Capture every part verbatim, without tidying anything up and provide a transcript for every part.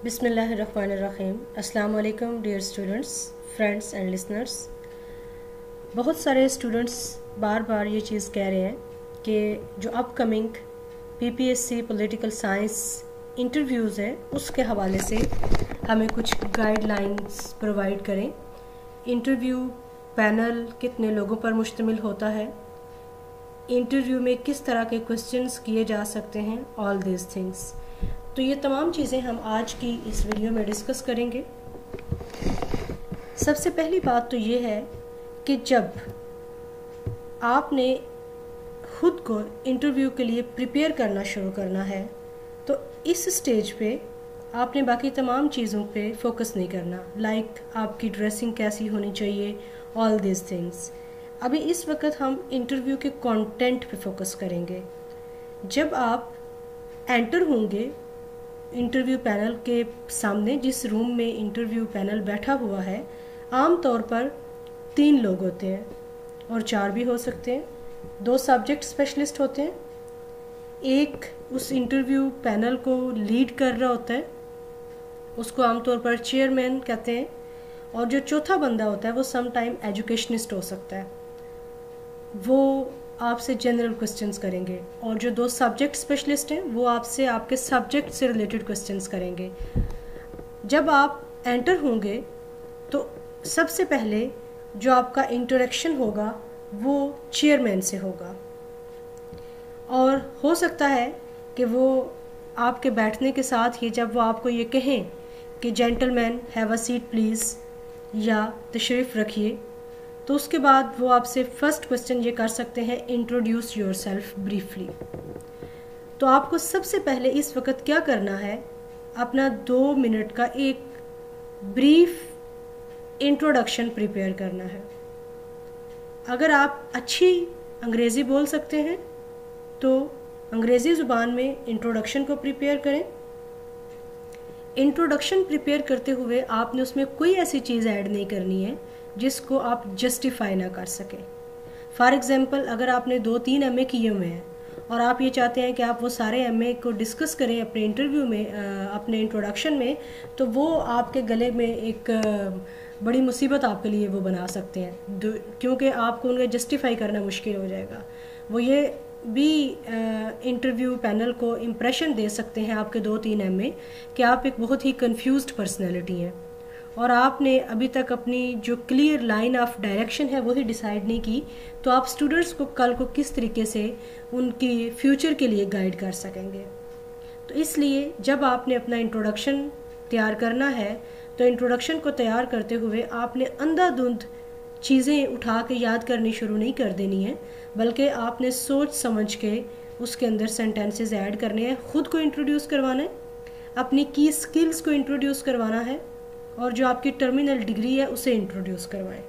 बिस्मिल्लाहिर्रहमानिर्रहीम। अस्सलाम वालेकुम dear students, friends and listeners. बहुत सारे स्टूडेंट्स बार बार ये चीज़ कह रहे हैं कि जो upcoming PPSC political science interviews हैं उसके हवाले से हमें कुछ गाइडलाइंस प्रोवाइड करें। इंटरव्यू पैनल कितने लोगों पर मुश्तमिल होता है, इंटरव्यू में किस तरह के क्वेश्चंस किए जा सकते हैं, ऑल दीज थिंग्स। तो ये तमाम चीज़ें हम आज की इस वीडियो में डिस्कस करेंगे। सबसे पहली बात तो ये है कि जब आपने खुद को इंटरव्यू के लिए प्रिपेयर करना शुरू करना है तो इस स्टेज पे आपने बाकी तमाम चीज़ों पे फोकस नहीं करना, लाइक like आपकी ड्रेसिंग कैसी होनी चाहिए, ऑल दिस थिंग्स। अभी इस वक्त हम इंटरव्यू के कंटेंट पे फोकस करेंगे। जब आप एंटर होंगे इंटरव्यू पैनल के सामने, जिस रूम में इंटरव्यू पैनल बैठा हुआ है, आम तौर पर तीन लोग होते हैं और चार भी हो सकते हैं। दो सब्जेक्ट स्पेशलिस्ट होते हैं, एक उस इंटरव्यू पैनल को लीड कर रहा होता है, उसको आमतौर पर चेयरमैन कहते हैं, और जो चौथा बंदा होता है वो सम टाइम एजुकेशनिस्ट हो सकता है। वो आपसे जनरल क्वेश्चंस करेंगे, और जो दो सब्जेक्ट स्पेशलिस्ट हैं वो आपसे आपके सब्जेक्ट से रिलेटेड क्वेश्चंस करेंगे। जब आप एंटर होंगे तो सबसे पहले जो आपका इंटरेक्शन होगा वो चेयरमैन से होगा, और हो सकता है कि वो आपके बैठने के साथ ही जब वो आपको ये कहें कि gentleman have a seat please या तशरीफ़ रखिए, तो उसके बाद वो आपसे फर्स्ट क्वेश्चन ये कर सकते हैं, इंट्रोड्यूस योरसेल्फ ब्रीफली। तो आपको सबसे पहले इस वक्त क्या करना है, अपना दो मिनट का एक ब्रीफ इंट्रोडक्शन प्रिपेयर करना है। अगर आप अच्छी अंग्रेज़ी बोल सकते हैं तो अंग्रेज़ी ज़ुबान में इंट्रोडक्शन को प्रिपेयर करें। इंट्रोडक्शन प्रिपेयर करते हुए आपने उसमें कोई ऐसी चीज़ ऐड नहीं करनी है जिसको आप जस्टिफाई ना कर सकें। फॉर एग्ज़ाम्पल, अगर आपने दो तीन एमए किए हुए हैं और आप ये चाहते हैं कि आप वो सारे एमए को डिस्कस करें अपने इंटरव्यू में, अपने इंट्रोडक्शन में, तो वो आपके गले में एक बड़ी मुसीबत आपके लिए वो बना सकते हैं, क्योंकि आपको उनका जस्टिफाई करना मुश्किल हो जाएगा। वो ये भी इंटरव्यू पैनल को इम्प्रेशन दे सकते हैं आपके दो तीन एमए कि आप एक बहुत ही कंफ्यूज्ड पर्सनैलिटी हैं और आपने अभी तक अपनी जो क्लियर लाइन ऑफ डायरेक्शन है वही डिसाइड नहीं की। तो आप स्टूडेंट्स को कल को किस तरीके से उनकी फ्यूचर के लिए गाइड कर सकेंगे। तो इसलिए जब आपने अपना इंट्रोडक्शन तैयार करना है तो इंट्रोडक्शन को तैयार करते हुए आपने अंधाधुंध चीज़ें उठा के याद करनी शुरू नहीं कर देनी है, बल्कि आपने सोच समझ के उसके अंदर सेंटेंसेस ऐड करने हैं, ख़ुद को इंट्रोड्यूस करवाना है, अपनी की स्किल्स को इंट्रोड्यूस करवाना है, और जो आपकी टर्मिनल डिग्री है उसे इंट्रोड्यूस करवाएं।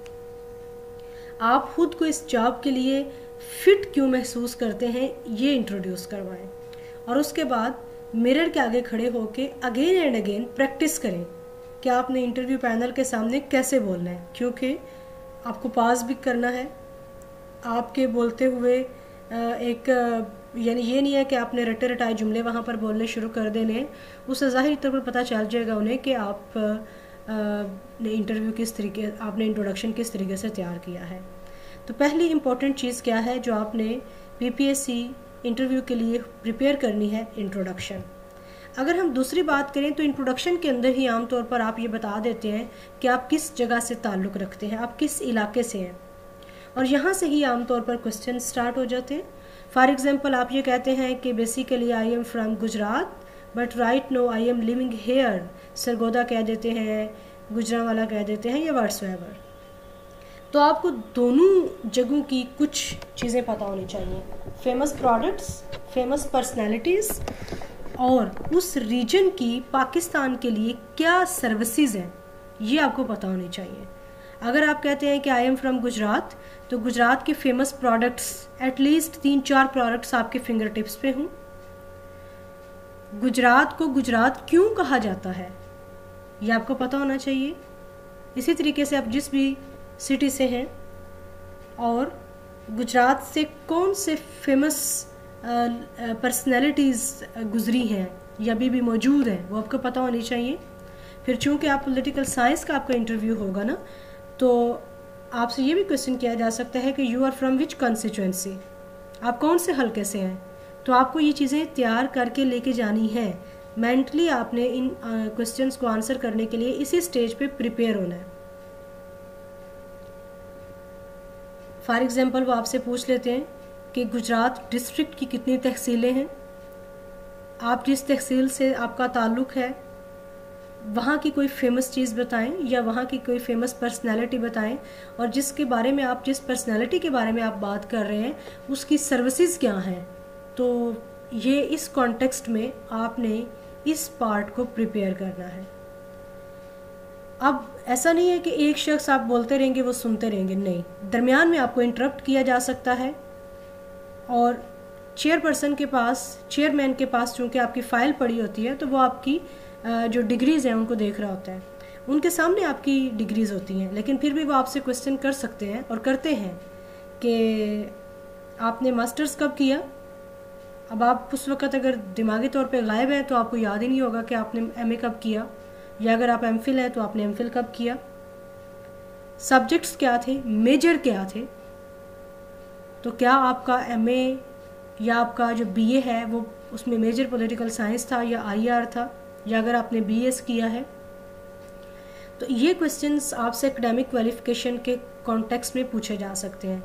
आप खुद को इस जॉब के लिए फिट क्यों महसूस करते हैं ये इंट्रोड्यूस करवाएं, और उसके बाद मिरर के आगे खड़े होके अगेन एंड अगेन प्रैक्टिस करें कि आपने इंटरव्यू पैनल के सामने कैसे बोलना है, क्योंकि आपको पास भी करना है। आपके बोलते हुए एक यानी ये नहीं है कि आपने रटे रटाए जुमले वहाँ पर बोलने शुरू कर देने, उससे ज़ाहिर तौर पर पता चल जाएगा उन्हें कि आप ने इंटरव्यू किस तरीके आपने इंट्रोडक्शन किस तरीके से तैयार किया है। तो पहली इम्पॉर्टेंट चीज़ क्या है जो आपने पीपीएससी इंटरव्यू के लिए प्रिपेयर करनी है, इंट्रोडक्शन। अगर हम दूसरी बात करें तो इंट्रोडक्शन के अंदर ही आमतौर पर आप ये बता देते हैं कि आप किस जगह से ताल्लुक़ रखते हैं, आप किस इलाके से हैं, और यहाँ से ही आमतौर पर क्वेश्चन स्टार्ट हो जाते हैं। फॉर एग्ज़ाम्पल, आप ये कहते हैं कि basically I am from Gujarat but right now I am living here, Sargodha कह देते हैं, गुजरांवाला कह देते हैं, या व्हाट्सएवर। तो आपको दोनों जगहों की कुछ चीज़ें पता होनी चाहिए, फेमस प्रोडक्ट्स, फेमस पर्सनैलिटीज़, और उस रीजन की पाकिस्तान के लिए क्या सर्विसेज हैं ये आपको पता होनी चाहिए। अगर आप कहते हैं कि आई एम फ्रॉम गुजरात, तो गुजरात के फेमस प्रोडक्ट्स एटलीस्ट तीन चार प्रोडक्ट्स आपके फिंगर टिप्स पे हों। गुजरात को गुजरात क्यों कहा जाता है ये आपको पता होना चाहिए। इसी तरीके से आप जिस भी सिटी से हैं और गुजरात से कौन से फेमस पर्सनैलिटीज़ गुजरी हैं या अभी भी मौजूद हैं, वो आपको पता होनी चाहिए। फिर चूँकि आप पॉलिटिकल साइंस का आपका इंटरव्यू होगा ना, तो आपसे ये भी क्वेश्चन किया जा सकता है कि you are from which constituency, आप कौन से हल्के से हैं। तो आपको ये चीज़ें तैयार करके लेके जानी है। मेंटली आपने इन क्वेश्चंस को आंसर करने के लिए इसी स्टेज पे प्रिपेयर होना है। फॉर एग्जांपल वो आपसे पूछ लेते हैं कि गुजरात डिस्ट्रिक्ट की कितनी तहसीलें हैं, आप जिस तहसील से आपका ताल्लुक़ है वहाँ की कोई फेमस चीज़ बताएं या वहाँ की कोई फेमस पर्सनैलिटी बताएं, और जिसके बारे में आप जिस पर्सनैलिटी के बारे में आप बात कर रहे हैं उसकी सर्विसेज क्या हैं। तो ये इस कॉन्टेक्स्ट में आपने इस पार्ट को प्रिपेयर करना है। अब ऐसा नहीं है कि एक शख्स आप बोलते रहेंगे वो सुनते रहेंगे, नहीं, दरमियान में आपको इंटरप्ट किया जा सकता है। और चेयरपर्सन के पास, चेयरमैन के पास चूँकि आपकी फ़ाइल पड़ी होती है, तो वो आपकी जो डिग्रीज़ हैं उनको देख रहा होता है, उनके सामने आपकी डिग्रीज़ होती हैं, लेकिन फिर भी वो आपसे क्वेश्चन कर सकते हैं और करते हैं कि आपने मास्टर्स कब किया। अब आप उस वक़्त अगर दिमागी तौर पे गायब हैं तो आपको याद ही नहीं होगा कि आपने एमए कब किया, या अगर आप एमफिल हैं तो आपने एमफिल कब किया। सब्जेक्ट्स क्या थे, मेजर क्या थे, तो क्या आपका एमए या आपका जो बीए है वो उसमें मेजर पॉलिटिकल साइंस था या आईआर था, या अगर आपने बीएस किया है। तो ये क्वेश्चंस आपसे एकेडमिक क्वालिफिकेशन के कॉन्टेक्स्ट में पूछे जा सकते हैं।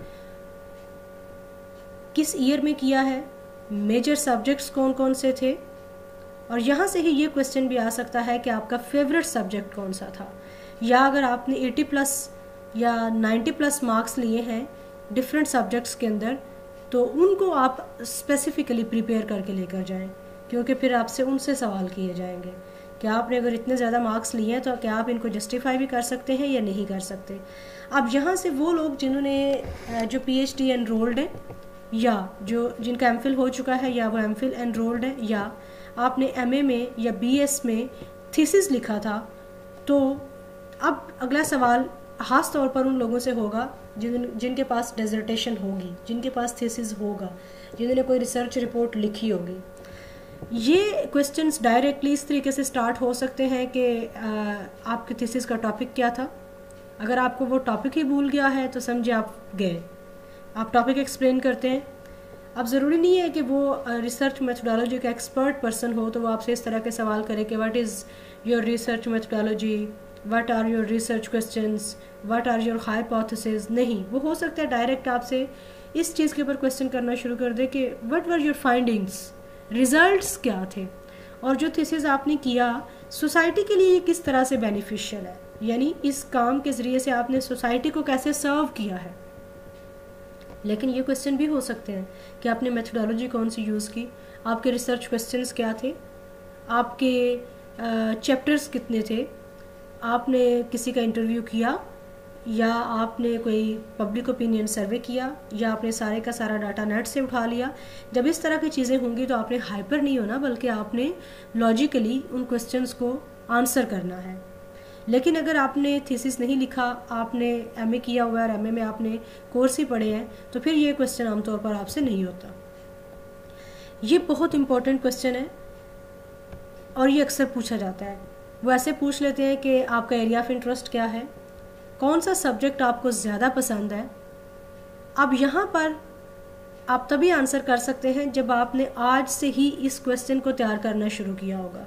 किस ईयर में किया है, मेजर सब्जेक्ट्स कौन कौन से थे, और यहाँ से ही ये क्वेश्चन भी आ सकता है कि आपका फेवरेट सब्जेक्ट कौन सा था, या अगर आपने अस्सी प्लस या नब्बे प्लस मार्क्स लिए हैं डिफरेंट सब्जेक्ट्स के अंदर, तो उनको आप स्पेसिफिकली प्रिपेयर करके लेकर जाएं, क्योंकि फिर आपसे उनसे सवाल किए जाएंगे कि आपने अगर इतने ज़्यादा मार्क्स लिए हैं तो क्या आप इनको जस्टिफाई भी कर सकते हैं या नहीं कर सकते। अब यहाँ से वो लोग जिन्होंने जो पीएचडी एनरोल्ड हैं, या जो जिनका एमफिल हो चुका है, या वो एमफिल एनरोल्ड है, या आपने एमए में या बीएस में थीसिस लिखा था, तो अब अगला सवाल ख़ास तौर पर उन लोगों से होगा जिन जिनके पास डेजर्टेशन होगी, जिनके पास थीसिस होगा, जिन्होंने कोई रिसर्च रिपोर्ट लिखी होगी। ये क्वेश्चंस डायरेक्टली इस तरीके से स्टार्ट हो सकते हैं कि आपके थीसिस का टॉपिक क्या था। अगर आपको वो टॉपिक ही भूल गया है तो समझे आप गए, आप टॉपिक एक्सप्लेन करते हैं। अब ज़रूरी नहीं है कि वो रिसर्च मेथोडोलॉजी का एक्सपर्ट पर्सन हो तो वो आपसे इस तरह के सवाल करे कि what is your research methodology, what are your research questions, what are your hypothesis. नहीं, वो हो सकता है डायरेक्ट आपसे इस चीज़ के ऊपर क्वेश्चन करना शुरू कर दे कि what were your findings, results क्या थे, और जो थीसिस आपने किया सोसाइटी के लिए किस तरह से बेनिफिशियल है, यानी इस काम के ज़रिए से आपने सोसाइटी को कैसे सर्व किया है। लेकिन ये क्वेश्चन भी हो सकते हैं कि आपने मेथोडोलॉजी कौन सी यूज़ की, आपके रिसर्च क्वेश्चंस क्या थे, आपके चैप्टर्स कितने थे, आपने किसी का इंटरव्यू किया, या आपने कोई पब्लिक ओपिनियन सर्वे किया, या आपने सारे का सारा डाटा नेट से उठा लिया। जब इस तरह की चीज़ें होंगी तो आपने हाइपर नहीं होना, बल्कि आपने लॉजिकली उन क्वेश्चंस को आंसर करना है। लेकिन अगर आपने थीसिस नहीं लिखा, आपने एमए किया हुआ है और एमए में आपने कोर्स ही पढ़े हैं, तो फिर ये क्वेश्चन आमतौर पर आपसे नहीं होता। ये बहुत इंपॉर्टेंट क्वेश्चन है और ये अक्सर पूछा जाता है। वो ऐसे पूछ लेते हैं कि आपका एरिया ऑफ इंटरेस्ट क्या है, कौन सा सब्जेक्ट आपको ज़्यादा पसंद है। अब यहाँ पर आप तभी आंसर कर सकते हैं जब आपने आज से ही इस क्वेश्चन को तैयार करना शुरू किया होगा।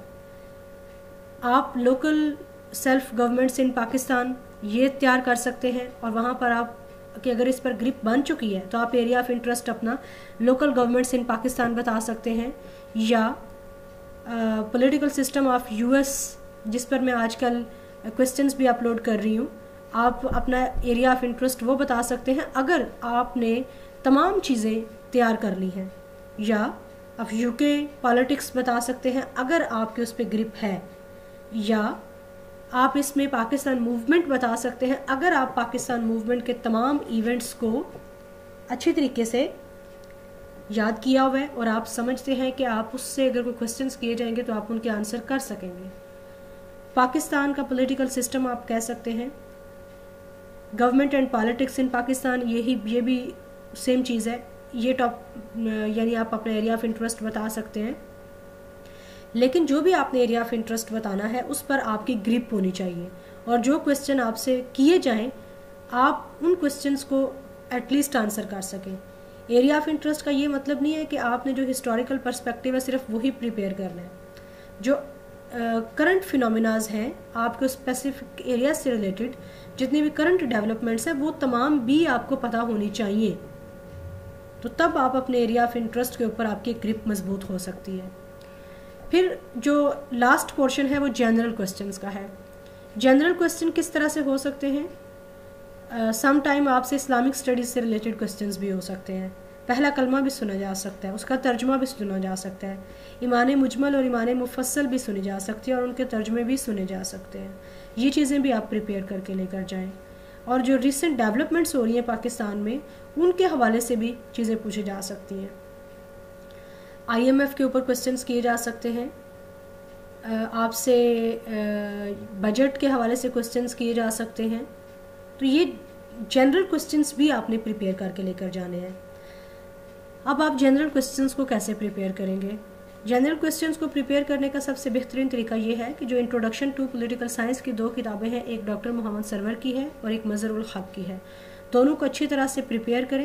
आप local self governments in Pakistan ये तैयार कर सकते हैं, और वहाँ पर आप कि अगर इस पर ग्रिप बन चुकी है तो आप एरिया ऑफ इंटरेस्ट अपना लोकल गवर्नमेंट्स इन पाकिस्तान बता सकते हैं, या पॉलिटिकल सिस्टम ऑफ यूएस जिस पर मैं आजकल क्वेश्चंस भी अपलोड कर रही हूँ, आप अपना एरिया ऑफ इंटरेस्ट वो बता सकते हैं अगर आपने तमाम चीज़ें तैयार कर ली हैं, या आप यूके पॉलिटिक्स बता सकते हैं अगर आपके उस पर ग्रिप है, या आप इसमें पाकिस्तान मूवमेंट बता सकते हैं अगर आप पाकिस्तान मूवमेंट के तमाम इवेंट्स को अच्छी तरीके से याद किया हुआ है और आप समझते हैं कि आप उससे अगर कोई क्वेश्चंस किए जाएंगे तो आप उनके आंसर कर सकेंगे। पाकिस्तान का पॉलिटिकल सिस्टम आप कह सकते हैं, government and politics in Pakistan, यही ये भी सेम चीज़ है। ये टॉप यानी आप अपना एरिया ऑफ इंटरेस्ट बता सकते हैं। लेकिन जो भी आपने एरिया ऑफ इंटरेस्ट बताना है उस पर आपकी ग्रिप होनी चाहिए, और जो क्वेश्चन आपसे किए जाएं आप उन क्वेश्चंस को एटलीस्ट आंसर कर सकें। एरिया ऑफ इंटरेस्ट का ये मतलब नहीं है कि आपने जो हिस्टोरिकल पर्सपेक्टिव है सिर्फ वही प्रिपेयर करना है। जो करंट uh, फिनोमिनाज हैं आपको स्पेसिफिक एरिया से रिलेटेड जितने भी करंट डेवलपमेंट्स हैं वो तमाम भी आपको पता होनी चाहिए, तो तब आप अपने एरिया ऑफ इंटरेस्ट के ऊपर आपकी ग्रिप मजबूत हो सकती है। फिर जो लास्ट पोर्शन है वो जनरल क्वेश्चंस का है। जनरल क्वेश्चन किस तरह से हो सकते हैं? सम uh, टाइम आपसे इस्लामिक स्टडीज़ से रिलेटेड क्वेश्चंस भी हो सकते हैं। पहला कलमा भी सुना जा सकता है, उसका तर्जुमा भी सुना जा सकता है, ईमान मुजमल और ईमान मुफस्सल भी सुनी जा सकती है और उनके तर्जुमे भी सुने जा सकते हैं। ये चीज़ें भी आप प्रिपेयर करके लेकर जाएं। और जो रिसेंट डेवलपमेंट्स हो रही हैं पाकिस्तान में उनके हवाले से भी चीज़ें पूछी जा सकती हैं। आईएमएफ के ऊपर क्वेश्चंस किए जा सकते हैं, आपसे बजट के हवाले से क्वेश्चंस किए जा सकते हैं। तो ये जनरल क्वेश्चंस भी आपने प्रिपेयर करके लेकर जाने हैं। अब आप जनरल क्वेश्चंस को कैसे प्रिपेयर करेंगे? जनरल क्वेश्चंस को प्रिपेयर करने का सबसे बेहतरीन तरीका ये है कि जो इंट्रोडक्शन टू पॉलिटिकल साइंस की दो किताबें हैं, एक डॉक्टर मोहम्मद सरवर की है और एक मज़हरुल हक की है, दोनों को अच्छी तरह से प्रिपेयर करें।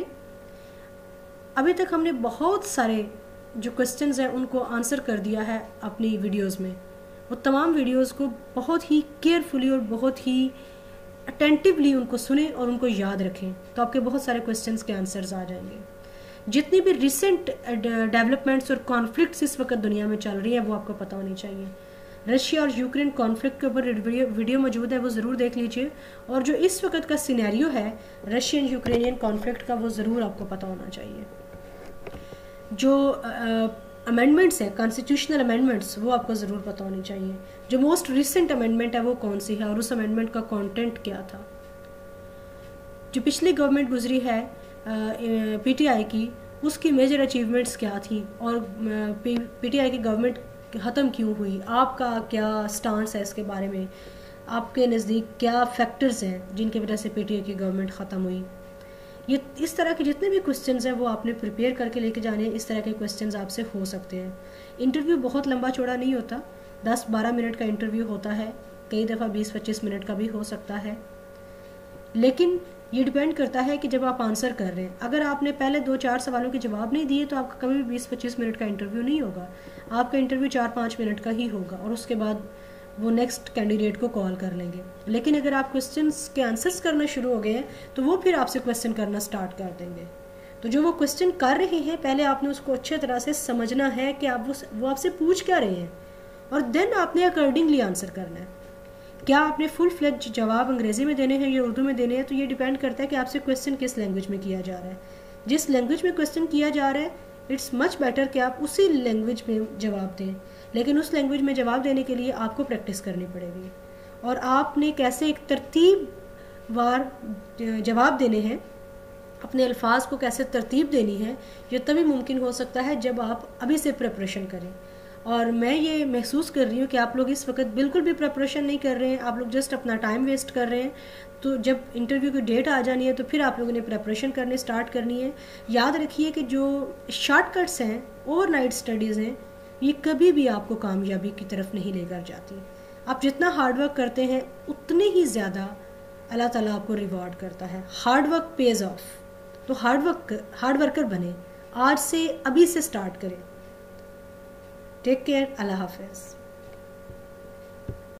अभी तक हमने बहुत सारे जो क्वेश्चंस हैं उनको आंसर कर दिया है अपनी वीडियोज़ में। वो तमाम वीडियोज़ को बहुत ही केयरफुली और बहुत ही अटेंटिवली उनको सुने और उनको याद रखें, तो आपके बहुत सारे क्वेश्चंस के आंसर्स आ जाएंगे। जितनी भी रिसेंट डेवलपमेंट्स और कॉन्फ्लिक्ट्स इस वक्त दुनिया में चल रही हैं वो आपको पता होनी चाहिए। रशिया और यूक्रेन कॉन्फ्लिक्ट के ऊपर वीडियो वीडियो मौजूद है, वो ज़रूर देख लीजिए। और जो इस वक्त का सिनेरियो है रशियन यूक्रेनियन कॉन्फ्लिक्ट का, वो ज़रूर आपको पता होना चाहिए। जो अमेंडमेंट्स हैं, कॉन्स्टिट्यूशनल अमेंडमेंट्स, वो आपको ज़रूर पता होनी चाहिए। जो मोस्ट रिसेंट अमेंडमेंट है वो कौन सी है और उस अमेंडमेंट का कंटेंट क्या था। जो पिछली गवर्नमेंट गुजरी है पीटीआई की, उसकी मेजर अचीवमेंट्स क्या थी और पीटीआई की गवर्नमेंट ख़त्म क्यों हुई, आपका क्या स्टांस है इसके बारे में, आपके नज़दीक क्या फैक्टर्स हैं जिनकी वजह से पीटीआई की गवर्नमेंट ख़त्म हुई। ये इस तरह के जितने भी क्वेश्चंस हैं वो आपने प्रिपेयर करके लेके जाने हैं। इस तरह के क्वेश्चंस आपसे हो सकते हैं। इंटरव्यू बहुत लंबा चौड़ा नहीं होता, दस बारह मिनट का इंटरव्यू होता है, कई दफ़ा बीस पच्चीस मिनट का भी हो सकता है। लेकिन ये डिपेंड करता है कि जब आप आंसर कर रहे हैं, अगर आपने पहले दो चार सवालों के जवाब नहीं दिए तो आपका कभी भी बीस पच्चीस मिनट का इंटरव्यू नहीं होगा। आपका इंटरव्यू चार पाँच मिनट का ही होगा और उसके बाद वो नेक्स्ट कैंडिडेट को कॉल कर लेंगे। लेकिन अगर आप क्वेश्चंस के आंसर्स करना शुरू हो गए हैं तो वो फिर आपसे क्वेश्चन करना स्टार्ट कर देंगे। तो जो वो क्वेश्चन कर रहे हैं पहले आपने उसको अच्छे तरह से समझना है कि आप वो वो आपसे पूछ क्या रहे हैं, और देन आपने अकॉर्डिंगली आंसर करना है। क्या आपने फुल फ्लेज जवाब अंग्रेज़ी में देने हैं या उर्दू में देने हैं, तो ये डिपेंड करता है कि आपसे क्वेश्चन किस लैंग्वेज में किया जा रहा है। जिस लैंग्वेज में क्वेश्चन किया जा रहा है इट्स मच बेटर कि आप उसी लैंग्वेज में जवाब दें, लेकिन उस लैंग्वेज में जवाब देने के लिए आपको प्रैक्टिस करनी पड़ेगी। और आपने कैसे एक तरतीब वार जवाब देने हैं, अपने अल्फाज को कैसे तरतीब देनी है, ये तभी मुमकिन हो सकता है जब आप अभी से प्रिपरेशन करें। और मैं ये महसूस कर रही हूँ कि आप लोग इस वक्त बिल्कुल भी प्रिपरेशन नहीं कर रहे हैं, आप लोग जस्ट अपना टाइम वेस्ट कर रहे हैं। तो जब इंटरव्यू की डेट आ जानी है तो फिर आप लोगों ने प्रिपरेशन करने स्टार्ट करनी है। याद रखिए कि जो शॉर्टकट्स हैं, ओवरनाइट स्टडीज़ हैं, ये कभी भी आपको कामयाबी की तरफ नहीं लेकर जाती। आप जितना हार्डवर्क करते हैं उतने ही ज़्यादा अल्लाह ताला आपको रिवॉर्ड करता है। Hard work pays off. तो हार्डवर्क हार्ड वर्कर बने, आज से अभी से स्टार्ट करें। टेक केयर, अल्लाह हाफिज़।